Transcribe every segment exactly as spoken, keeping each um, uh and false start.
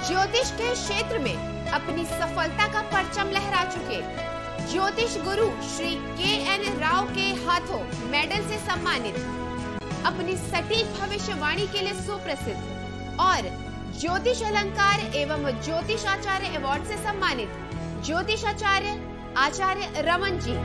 ज्योतिष के क्षेत्र में अपनी सफलता का परचम लहरा चुके ज्योतिष गुरु श्री के एन राव के हाथों मेडल से सम्मानित, अपनी सटीक भविष्यवाणी के लिए सुप्रसिद्ध और ज्योतिष अलंकार एवं ज्योतिष आचार्य अवार्ड से सम्मानित ज्योतिष आचार्य आचार्य Raman ji.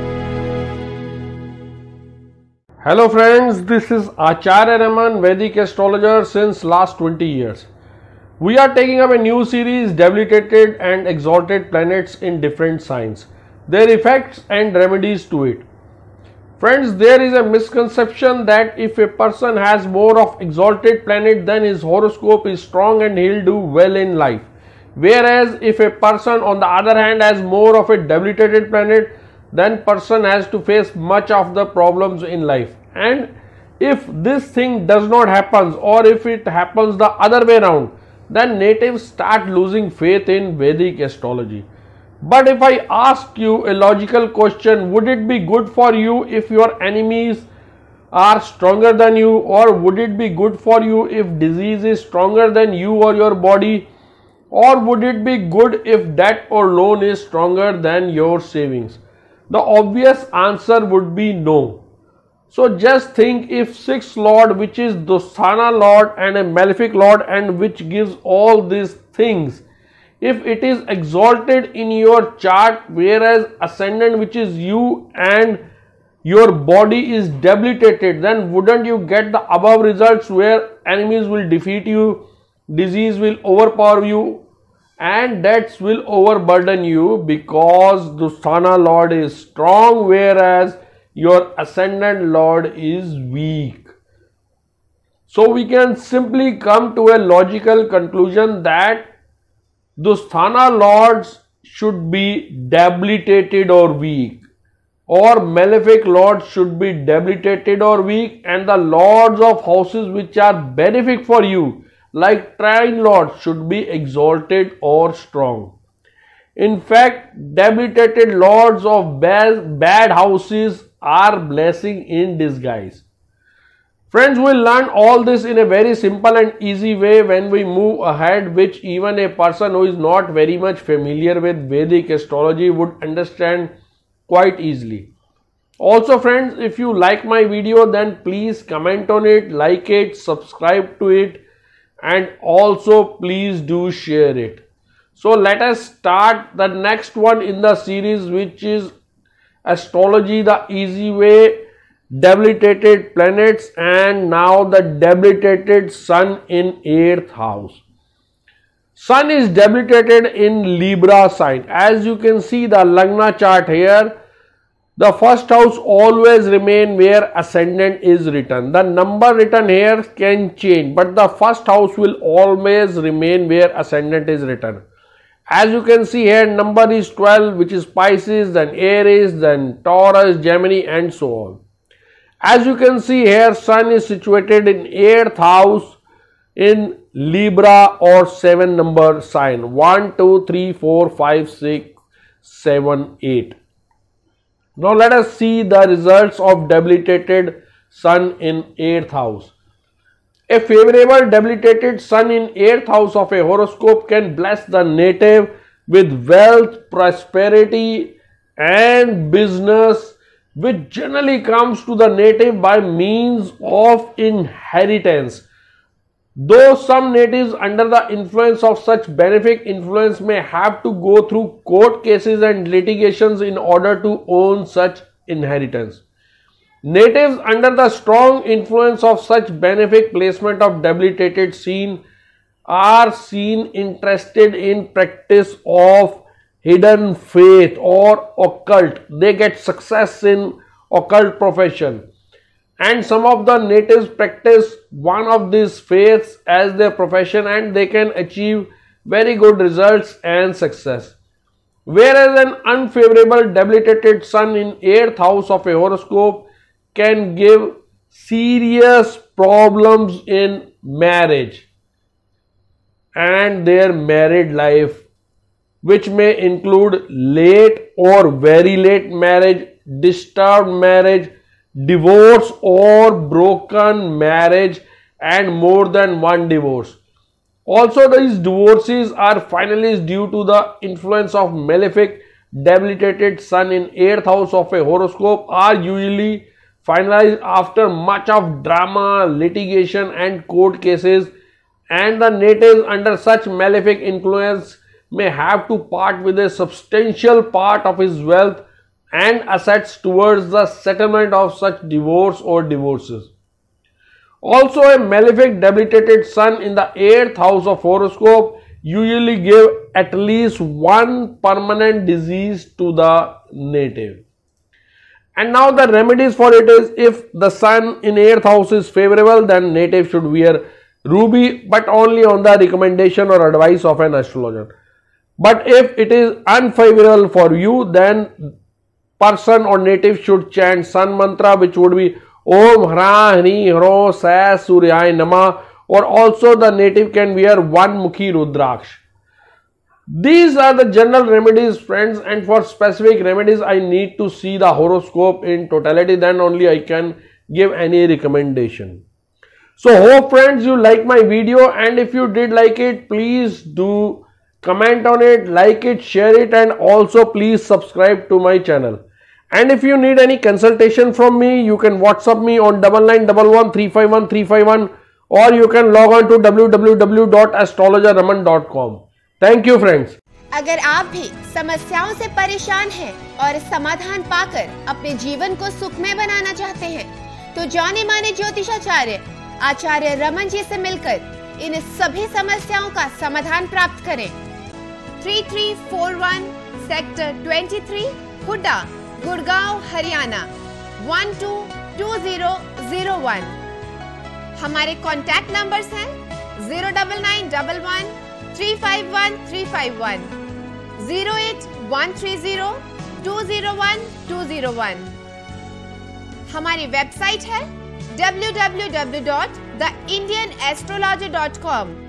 Hello friends, this is Acharya Raman, Vedic astrologer since last twenty years. We are taking up a new series, Debilitated and Exalted Planets in Different Signs, their effects and remedies to it. Friends, there is a misconception that if a person has more of exalted planet, then his horoscope is strong and he'll do well in life. Whereas if a person on the other hand has more of a debilitated planet, then person has to face much of the problems in life. And if this thing does not happen, or if it happens the other way around, then natives start losing faith in Vedic astrology. But if I ask you a logical question, would it be good for you if your enemies are stronger than you, or would it be good for you if disease is stronger than you or your body, or would it be good if debt or loan is stronger than your savings? The obvious answer would be no. So just think, if sixth lord, which is Dosthana lord and a malefic lord and which gives all these things, if it is exalted in your chart, whereas ascendant, which is you, and your body is debilitated, then wouldn't you get the above results where enemies will defeat you, disease will overpower you, and debts will overburden you, because Dusthana lord is strong whereas your ascendant lord is weak. So we can simply come to a logical conclusion that Dusthana lords should be debilitated or weak, or malefic lords should be debilitated or weak, and the lords of houses which are benefic for you, like trine lords, should be exalted or strong. In fact, debilitated lords of bad, bad houses are blessing in disguise. Friends, we'll learn all this in a very simple and easy way when we move ahead, which even a person who is not very much familiar with Vedic astrology would understand quite easily. Also friends, if you like my video, then please comment on it, like it, subscribe to it, and also please do share it. So let us start the next one in the series, which is Astrology the Easy Way, Debilitated Planets, and now the debilitated Sun in eighth house. Sun is debilitated in Libra sign. As you can see the Lagna chart here, the first house always remain where ascendant is written. The number written here can change, but the first house will always remain where ascendant is written. As you can see here, number is twelve, which is Pisces, then Aries, then Taurus, Gemini, and so on. As you can see here, Sun is situated in eighth house in Libra or seven number sign. one, two, three, four, five, six, seven, eight. Now let us see the results of debilitated Sun in eighth house. A favorable debilitated Sun in eighth house of a horoscope can bless the native with wealth, prosperity, and business, which generally comes to the native by means of inheritance. Though some natives under the influence of such benefic influence may have to go through court cases and litigations in order to own such inheritance. Natives under the strong influence of such benefic placement of debilitated scene are seen interested in practice of hidden faith or occult. They get success in occult profession. And some of the natives practice one of these faiths as their profession, and they can achieve very good results and success. Whereas an unfavorable debilitated Sun in eighth house of a horoscope can give serious problems in marriage and their married life, which may include late or very late marriage, disturbed marriage, divorce or broken marriage, and more than one divorce. Also, these divorces are finally due to the influence of malefic debilitated sun in eighth house of a horoscope are usually finalized after much of drama, litigation and court cases, and the natives under such malefic influence may have to part with a substantial part of his wealth and assets towards the settlement of such divorce or divorces. Also, a malefic debilitated sun in the eighth house of horoscope usually give at least one permanent disease to the native. And now the remedies for it is, if the sun in eighth house is favorable, then native should wear ruby, but only on the recommendation or advice of an astrologer. But if it is unfavorable for you, then person or native should chant sun mantra, which would be Om Hra Hri Hro Sai Suryaya Namah, or also the native can wear one Mukhi Rudraksh. These are the general remedies, friends, and for specific remedies I need to see the horoscope in totality, then only I can give any recommendation. So hope friends you like my video, and if you did like it, please do comment on it, like it, share it, and also please subscribe to my channel. And if you need any consultation from me, you can WhatsApp me on double nine double one three five one three five one, or you can log on to w w w dot astrologer raman dot com. Thank you friends. अगर आप भी समस्याओं से परेशान हैं और समाधान पाकर अपने जीवन को सुखमय बनाना चाहते हैं, तो जाने माने ज्योतिषाचार्य आचार्य रमन जी से मिलकर इन सभी समस्याओं का समाधान प्राप्त करें। Three three four one sector तेईस, Huda, Gurgaon, Haryana one two two zero zero one. हमारे कॉन्टैक्ट नंबर्स हैं zero double nine double one three five one three five one, zero eight one three zero two zero one two zero one. हमारी website है W W W dot the Indian astrologer dot com.